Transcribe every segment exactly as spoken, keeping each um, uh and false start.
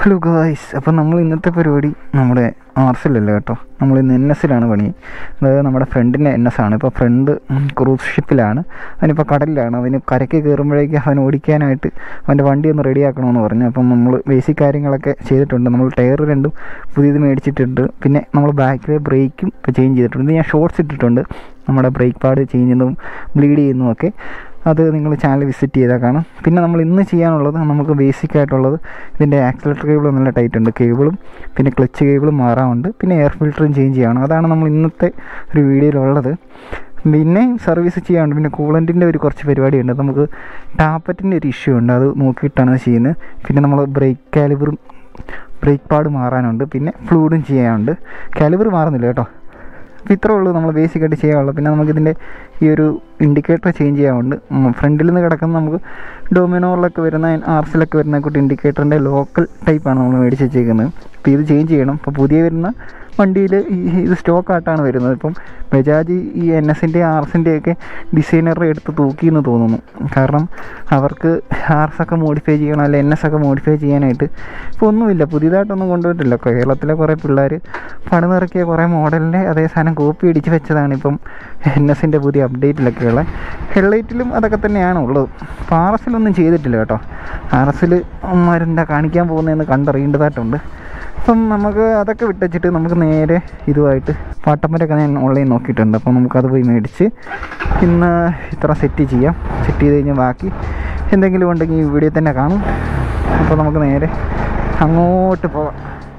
Hello guys, അപ്പോൾ നമ്മൾ ഇന്നത്തെ പരിപാടി നമ്മുടെ ആർസിലല്ല കേട്ടോ, നമ്മൾ ഇന്ന് എൻ എസിലാണ് പണി. അതായത് നമ്മുടെ ഫ്രണ്ടിൻ്റെ എൻ എസ് ആണ്. ഇപ്പോൾ ഫ്രണ്ട് ക്രൂസ് ഷിപ്പിലാണ്, അവനിപ്പോൾ കടലിലാണ്. അവന് കരയ്ക്ക് കയറുമ്പോഴേക്കും അവൻ ഓടിക്കാനായിട്ട് അവൻ്റെ വണ്ടി ഒന്ന് റെഡിയാക്കണമെന്ന് പറഞ്ഞു. അപ്പം നമ്മൾ ബേസിക് കാര്യങ്ങളൊക്കെ ചെയ്തിട്ടുണ്ട്. നമ്മൾ ടയർ രണ്ടും പുതിയത് മേടിച്ചിട്ടുണ്ട്. പിന്നെ നമ്മൾ ബാക്കിലെ ബ്രേക്കും ഇപ്പോൾ ചേഞ്ച് ചെയ്തിട്ടുണ്ട്. ഇത് ഞാൻ ഷോർട്സ് ഇട്ടിട്ടുണ്ട്, നമ്മുടെ ബ്രേക്ക് പാഡ് ചേഞ്ച് ചെയ്യുന്നതും ബ്ലീഡ് ചെയ്യുന്നതുമൊക്കെ. അത് നിങ്ങൾ ചാനൽ വിസിറ്റ് ചെയ്താൽ കാണാം. പിന്നെ നമ്മൾ ഇന്ന് ചെയ്യാനുള്ളത്, നമുക്ക് ബേസിക് ആയിട്ടുള്ളത്, ഇതിൻ്റെ ആക്സിലേറ്റർ കേബിൾ നല്ല ടൈറ്റ് ഉണ്ട്, കേബിളും പിന്നെ ക്ലച്ച് കേബിളും മാറാറുണ്ട്. പിന്നെ എയർ ഫിൽറ്ററും ചേഞ്ച് ചെയ്യണം. അതാണ് നമ്മൾ ഇന്നത്തെ ഒരു വീഡിയോയിലുള്ളത്. പിന്നെ സർവീസ് ചെയ്യാനുണ്ട്. പിന്നെ കൂളൻറ്റിൻ്റെ ഒരു കുറച്ച് പരിപാടിയുണ്ട്. നമുക്ക് ടാപ്പറ്റിൻ്റെ ഒരു ഇഷ്യൂ ഉണ്ട്, അത് നോക്കിയിട്ടാണ് ചെയ്യുന്നത്. പിന്നെ നമ്മൾ ബ്രേക്ക് കാലിബറും ബ്രേക്ക് പാഡ് മാറാനുണ്ട്. പിന്നെ ഫ്ലൂയിഡും ചെയ്യാനുണ്ട്. കാലിബർ മാറുന്നില്ല കേട്ടോ. അപ്പോൾ ഇത്രേ ഉള്ളൂ നമ്മൾ ബേസിക്കായിട്ട് ചെയ്യാനുള്ളത്. പിന്നെ നമുക്കിതിൻ്റെ ഈ ഒരു ഇൻഡിക്കേറ്റർ ചേഞ്ച് ചെയ്യാനുണ്ട്. ഫ്രണ്ടിൽ നിന്ന് കിടക്കുന്ന നമുക്ക് ഡൊമിനോറിലൊക്കെ വരുന്ന ആർസിലൊക്കെ വരുന്ന കൂട്ടി ഇൻഡിക്കേറ്ററിൻ്റെ ലോക്കൽ ടൈപ്പാണ് നമ്മൾ മേടിച്ച് വെച്ചേക്കുന്നത്. അപ്പോൾ ഇത് ചേഞ്ച് ചെയ്യണം. അപ്പോൾ പുതിയ വരുന്ന വണ്ടിയിൽ ഈ ഇത് സ്റ്റോക്കായിട്ടാണ് വരുന്നത്. ഇപ്പം ബജാജ് ഈ എൻ എസിൻ്റെ ആർസിൻ്റെയൊക്കെ ഡിസൈനറെ എടുത്ത് തൂക്കിയെന്ന് തോന്നുന്നു. കാരണം അവർക്ക് ആർസൊക്കെ മോഡിഫൈ ചെയ്യണം, അല്ലെ എൻ എസ് ഒക്കെ മോഡിഫൈ ചെയ്യാനായിട്ട് ഇപ്പോൾ ഒന്നുമില്ല, പുതിയതായിട്ടൊന്നും കൊണ്ടുപോയിട്ടില്ല. കേരളത്തിലെ കുറേ പിള്ളേർ പണിനിറക്കിയ കുറേ മോഡലിൻ്റെ അതേ സാധനം കോപ്പി അടിച്ച് വെച്ചതാണ് ഇപ്പം എൻ എസിൻ്റെ പുതിയ അപ്ഡേറ്റിലൊക്കെ ഉള്ളത്. ഹെഡ്ലൈറ്റിലും അതൊക്കെ തന്നെയാണ് ഉള്ളത്. അപ്പോൾ ആർ എസിലൊന്നും ചെയ്തിട്ടില്ല കേട്ടോ. ആർ എസിൽ അമ്മമാരെന്താ കാണിക്കാൻ പോകുന്നതെന്ന് കണ്ടറിയേണ്ടതായിട്ടുണ്ട്. അപ്പം നമുക്ക് അതൊക്കെ വിട്ടച്ചിട്ട് നമുക്ക് നേരെ ഇതുമായിട്ട് പാട്ടമ്പരൊക്കെ ഞാൻ ഓൺലൈൻ നോക്കിയിട്ടുണ്ട്. അപ്പം നമുക്കത് പോയി മേടിച്ച് ഇന്ന് ഇത്ര സെറ്റ് ചെയ്യാം. സെറ്റ് ചെയ്ത് കഴിഞ്ഞാൽ ബാക്കി എന്തെങ്കിലും ഉണ്ടെങ്കിൽ ഈ വീഡിയോ തന്നെ കാണും. അപ്പോൾ നമുക്ക് നേരെ അങ്ങോട്ട് പോവാം.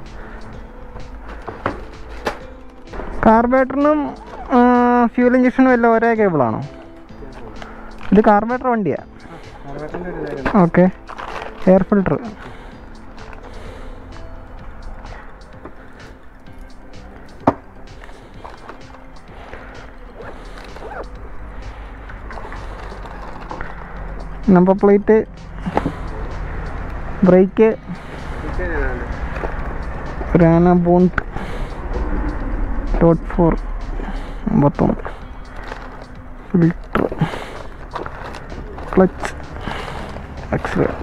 കാർബേറ്ററിനും ഫ്യൂൽ ഇഞ്ചക്ഷനും എല്ലാം ഒരേ കേബിളാണോ? ഇത് കാർബേറ്റർ വണ്ടിയാണ്. Okay. Air filter number plate, brake, റാന ബോണ്ട് ഡോട്ട് ഫോർ അമ്പത്തൊന്ന്, ഫിൽറ്റർ, ക്ലച്ച്, ആക്സിലേറ്റർ.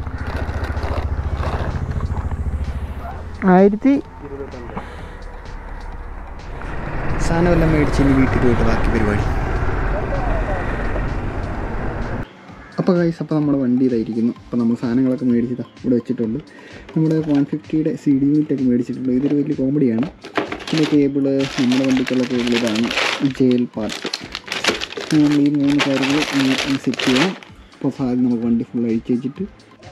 ആയിരത്തി സാധനമെല്ലാം മേടിച്ച് ഇനി വീട്ടിൽ പോയിട്ട് ബാക്കി പരിപാടി. അപ്പോൾ ഗൈസ്, അപ്പോൾ നമ്മുടെ വണ്ടി ഇതായിരിക്കുന്നു. അപ്പോൾ നമ്മൾ സാധനങ്ങളൊക്കെ മേടിച്ചതാ ഇവിടെ വെച്ചിട്ടുണ്ട്. നമ്മുടെ വൺ ഫിഫ്റ്റിയുടെ സി ഡി യൂണിറ്റൊക്കെ മേടിച്ചിട്ടുണ്ട്. ഇതൊരു വലിയ കോമഡിയാണ്. പിന്നെ കേബിള്, നമ്മുടെ വണ്ടിക്കുള്ള കേബിൾ ഇതാണ്, ജെയിൽ പാർട്ട്. നമ്മൾ ഈ മൂന്ന് കാര്യങ്ങൾ സെറ്റ് ചെയ്യണം. അപ്പോൾ ആദ്യം നമുക്ക് വണ്ടി ഫുൾ അഴിച്ച് വെച്ചിട്ട്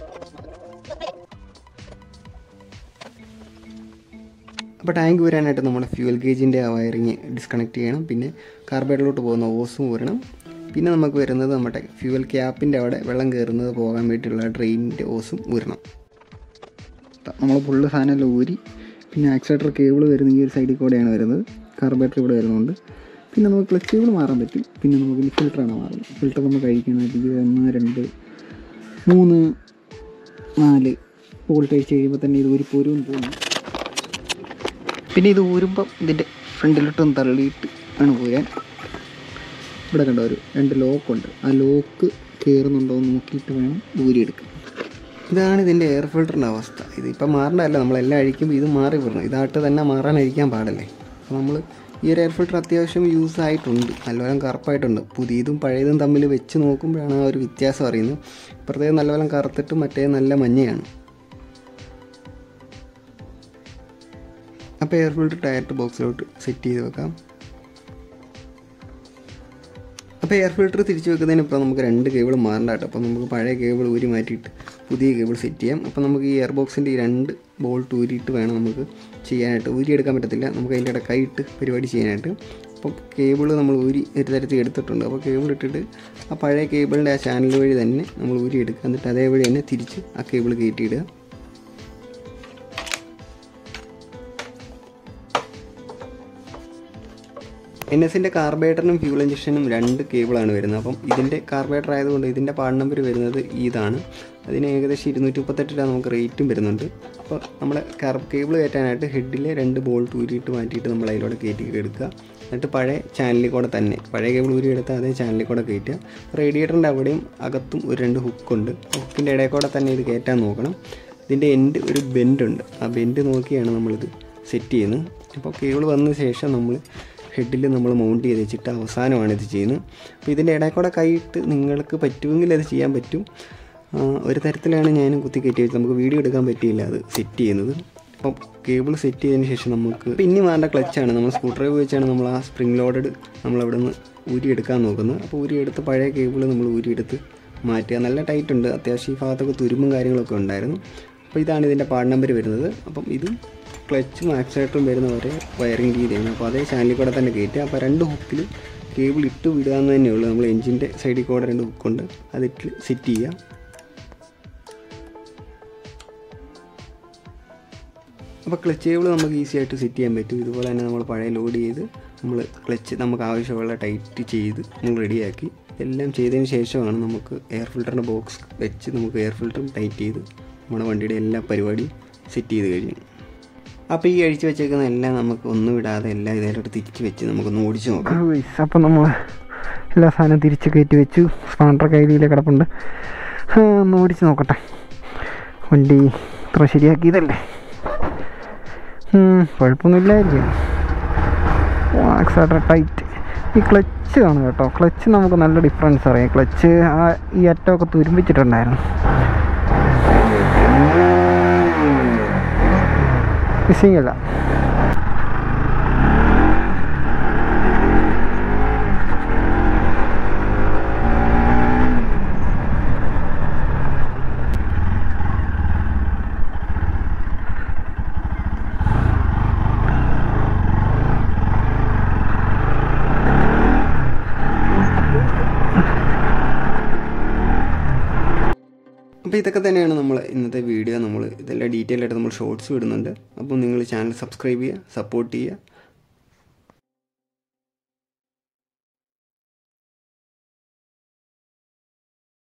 അപ്പോൾ ടാങ്ക് വരാനായിട്ട് നമ്മുടെ ഫ്യൂൽ ഗേജിൻ്റെ ആ വയറിങ് ഡിസ്കണക്ട് ചെയ്യണം. പിന്നെ കാർബേറ്ററിലോട്ട് പോകുന്ന ഓസും ഊരണം. പിന്നെ നമുക്ക് വരുന്നത് നമ്മുടെ ഫ്യൂവൽ ക്യാപ്പിൻ്റെ അവിടെ വെള്ളം കയറുന്നത് പോകാൻ വേണ്ടിയിട്ടുള്ള ട്രെയിനിൻ്റെ ഓസും ഊരണം. നമ്മൾ ഫുള്ള് സാധനമെല്ലാം ഊരി. പിന്നെ ആക്സിലേറ്റർ കേബിൾ വരുന്ന ഈ ഒരു സൈഡിൽ കൂടെയാണ് വരുന്നത്. കാർബേറ്റർ ഇവിടെ വരുന്നുണ്ട്. പിന്നെ നമുക്ക് ക്ലച്ച് കേബിൾ മാറാൻ പറ്റും. പിന്നെ നമുക്ക് ഇനി ഫിൽറ്ററാണ് മാറുന്നത്. ഫിൽറ്റർ നമുക്ക് കഴിക്കാനായിട്ട് ഇത് ഒന്ന് രണ്ട് മൂന്ന് നാല് വോൾട്ടേജ് കഴിയുമ്പോൾ തന്നെ ഇത് ഊരിപ്പോരും പോകുന്നു. പിന്നെ ഇത് ഊരുമ്പം ഇതിൻ്റെ ഫ്രണ്ടിലോട്ടൊന്ന് തള്ളിയിട്ട് ആണ് പോരാൻ. ഇവിടെ കണ്ടോ ഒരു രണ്ട് ലോക്കുണ്ട്. ആ ലോക്ക് കയറുന്നുണ്ടോ എന്ന് നോക്കിയിട്ട് വേണം ഊരിയെടുക്കാൻ. ഇതാണ് ഇതിൻ്റെ എയർ ഫിൽറ്ററിൻ്റെ അവസ്ഥ. ഇതിപ്പോൾ മാറേണ്ടതല്ല, നമ്മളെല്ലാം അഴിക്കുമ്പോൾ ഇത് മാറി വരണം. ഇതായിട്ട് തന്നെ മാറാനഴിക്കാൻ പാടല്ലേ. അപ്പോൾ നമ്മൾ ഈ ഒരു എയർ ഫിൽറ്റർ അത്യാവശ്യം യൂസ് ആയിട്ടുണ്ട്, നല്ലവണ്ണം കറുപ്പായിട്ടുണ്ട്. പുതിയതും പഴയതും തമ്മിൽ വെച്ച് നോക്കുമ്പോഴാണ് ആ ഒരു വ്യത്യാസം അറിയുന്നത്. ഇപ്പുറത്തേത് നല്ലവണ്ണം കറുത്തിട്ട് മറ്റേ നല്ല മഞ്ഞയാണ്. അപ്പോൾ എയർ ഫിൽറ്റർ ടയർ ബോക്സിലോട്ട് സെറ്റ് ചെയ്ത് വെക്കാം. അപ്പോൾ എയർ ഫിൽറ്റർ തിരിച്ച് വെക്കുന്നതിന് ഇപ്പോൾ നമുക്ക് രണ്ട് കേബിൾ മാറേണ്ട കേട്ടോ. അപ്പോൾ നമുക്ക് പഴയ കേബിൾ ഊരി മാറ്റിയിട്ട് പുതിയ കേബിൾ സെറ്റ് ചെയ്യാം. അപ്പോൾ നമുക്ക് ഈ എയർ ബോക്സിൻ്റെ ഈ രണ്ട് ബോൾട്ട് ഊരിയിട്ട് വേണം നമുക്ക് ചെയ്യാനായിട്ട്. ഊരി എടുക്കാൻ പറ്റത്തില്ല, നമുക്ക് അതിൻ്റെ ഇടയിൽ കൈയിട്ട് പരിപാടി ചെയ്യാനായിട്ട്. അപ്പോൾ കേബിൾ നമ്മൾ ഊരി ഒരു തരത്തിൽ എടുത്തിട്ടുണ്ട്. അപ്പോൾ കേബിൾ ഇട്ടിട്ട് ആ പഴയ കേബിളിൻ്റെ ആ ചാനൽ വഴി തന്നെ നമ്മൾ ഊരി എടുക്കുക. എന്നിട്ട് അതേവഴി തന്നെ തിരിച്ച് ആ കേബിൾ കയറ്റിയിടുക. എൻ എസിൻ്റെ കാർബേറ്ററിനും ഫ്യൂൽ ഇഞ്ചക്ഷനും രണ്ട് കേബിളാണ് വരുന്നത്. അപ്പം ഇതിൻ്റെ കാർബേറ്റർ ആയതുകൊണ്ട് ഇതിൻ്റെ പാർട്ട് നമ്പർ വരുന്നത് ഇതാണ്. അതിന് ഏകദേശം ഇരുന്നൂറ്റി മുപ്പത്തെട്ട് രൂപ നമുക്ക് റേറ്റും വരുന്നുണ്ട്. അപ്പോൾ നമ്മുടെ കാർ കേബിൾ കയറ്റാനായിട്ട് ഹെഡിലെ രണ്ട് ബോൾട്ട് ഊരിയിട്ട് മാറ്റിയിട്ട് നമ്മൾ അതിലൂടെ കയറ്റിയിട്ട് എടുക്കുക. എന്നിട്ട് പഴയ ചാനലിൽ കൂടെ തന്നെ പഴയ കേബിൾ ഊരി എടുത്ത് അതേ ചാനലിൽ കൂടെ കയറ്റുക. റേഡിയേറ്ററിൻ്റെ അവിടെയും അകത്തും ഒരു രണ്ട് ഹുക്കുണ്ട്. ഹുക്കിൻ്റെ ഇടയിൽ കൂടെ തന്നെ ഇത് കയറ്റാൻ നോക്കണം. ഇതിൻ്റെ എൻഡ് ഒരു ബെൻഡുണ്ട്, ആ ബെൻഡ് നോക്കിയാണ് നമ്മളിത് സെറ്റ് ചെയ്യുന്നത്. അപ്പോൾ കേബിൾ വന്ന ശേഷം നമ്മൾ ഹെഡിൽ നമ്മൾ മൗണ്ട് ചെയ്ത് വെച്ചിട്ട് അവസാനമാണ് ഇത് ചെയ്യുന്നത്. അപ്പോൾ ഇതിൻ്റെ ഇടയിൽ കൂടെ കൈയിട്ട് നിങ്ങൾക്ക് പറ്റുമെങ്കിൽ അത് ചെയ്യാൻ പറ്റും. ഒരു തരത്തിലാണ് ഞാൻ കുത്തി കയറ്റി വെച്ചത്, നമുക്ക് വീഡിയോ എടുക്കാൻ പറ്റിയില്ല അത് സെറ്റ് ചെയ്യുന്നത്. അപ്പം കേബിൾ സെറ്റ് ചെയ്തതിന് ശേഷം നമുക്ക് പിന്നെ വേണ്ട ക്ലച്ചാണ്, നമ്മൾ സ്ക്രൂ ഡ്രൈവർ വെച്ചാണ് നമ്മൾ ആ സ്പ്രിംഗ് ലോഡഡ് നമ്മളവിടെ നിന്ന് ഊരിയെടുക്കാൻ നോക്കുന്നത്. അപ്പോൾ ഊരിയെടുത്ത് പഴയ കേബിൾ നമ്മൾ ഊരിയെടുത്ത് മാറ്റുക. നല്ല ടൈറ്റ് ഉണ്ട്, അത്യാവശ്യം ഈ ഭാഗത്തൊക്കെ തുരുമ്പും കാര്യങ്ങളൊക്കെ ഉണ്ടായിരുന്നു. അപ്പോൾ ഇതാണ് ഇതിൻ്റെ പാർട്ട് നമ്പർ വരുന്നത്. അപ്പം ഇത് ക്ലച്ചും ആക്സിലേറ്ററും വരുന്നവരെ വയറിങ് രീതിയാണ്. അപ്പോൾ അതേ ചാനലിൽ കൂടെ തന്നെ കയറ്റുക. അപ്പോൾ രണ്ട് ഹുക്കിൽ കേബിൾ ഇട്ട് വിടുക എന്ന് തന്നെയുള്ളൂ. നമ്മൾ എഞ്ചിൻ്റെ സൈഡിൽ കൂടെ രണ്ട് ഹുക്കുണ്ട്, അതിട്ട് സെറ്റ് ചെയ്യുക. അപ്പോൾ ക്ലച്ച് കേബിൾ നമുക്ക് ഈസി ആയിട്ട് സെറ്റ് ചെയ്യാൻ പറ്റും. ഇതുപോലെ തന്നെ നമ്മൾ പഴയ ലോഡ് ചെയ്ത് നമ്മൾ ക്ലച്ച് നമുക്ക് ആവശ്യമുള്ള ടൈറ്റ് ചെയ്ത് നമ്മൾ റെഡിയാക്കി. എല്ലാം ചെയ്തതിന് ശേഷമാണ് നമുക്ക് എയർ ഫിൽറ്ററിൻ്റെ ബോക്സ് വെച്ച് നമുക്ക് എയർ ഫിൽറ്ററും ടൈറ്റ് ചെയ്ത് നമ്മുടെ വണ്ടിയുടെ എല്ലാ പരിപാടിയും സെറ്റ് ചെയ്ത് കഴിഞ്ഞു. അപ്പോൾ ഈ അഴിച്ച് വെച്ചേക്കുന്ന എല്ലാം നമുക്ക് ഒന്നും വിടാതെ എല്ലാം ഇതേലോട്ട് തിരിച്ച് വെച്ച് നമുക്കൊന്ന് ഓടിച്ച് നോക്കാം. അപ്പോൾ നമ്മൾ എല്ലാ സാധനവും തിരിച്ച് കയറ്റി വെച്ചു. സ്പാൻഡർ കയ്യിലെ കിടപ്പുണ്ട്, ഒന്ന് ഓടിച്ച് നോക്കട്ടെ. വണ്ടി ഇത്ര ശരിയാക്കിയതല്ലേ, കുഴപ്പമൊന്നുമില്ലായിരിക്കും. Accelerator tight. ഈ ക്ലച്ച് ആണ് കേട്ടോ, ക്ലച്ച് നമുക്ക് നല്ല ഡിഫറൻസ് അറിയാം. ക്ലച്ച് ആ ഈ അറ്റമൊക്കെ തുരുമ്പിച്ചിട്ടുണ്ടായിരുന്നു. മിസ്സിങ് അല്ല. അപ്പോൾ ഇതൊക്കെ തന്നെയാണ് നമ്മൾ ഇന്നത്തെ വീഡിയോ. നമ്മൾ ഇതെല്ലാം ഡീറ്റെയിൽ ആയിട്ട് നമ്മൾ ഷോർട്സ് വിടുന്നുണ്ട്. അപ്പോൾ നിങ്ങൾ ചാനൽ സബ്സ്ക്രൈബ് ചെയ്യുക, സപ്പോർട്ട് ചെയ്യുക.